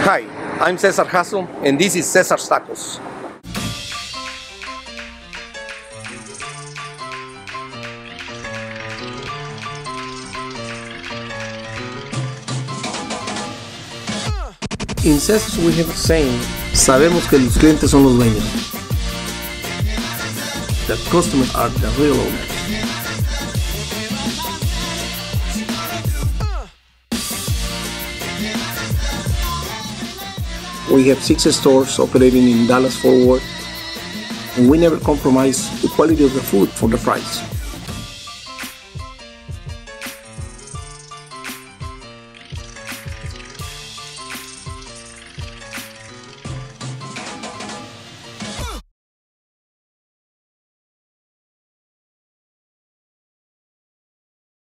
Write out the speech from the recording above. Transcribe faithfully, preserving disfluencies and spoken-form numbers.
Hi, I'm Cesar Jasso, and this is Cesar's Tacos. In Cesar's we have a saying, sabemos que los clientes son los dueños. The customers are the real owners. We have six stores operating in Dallas-Fort Worth, and we never compromise the quality of the food for the price.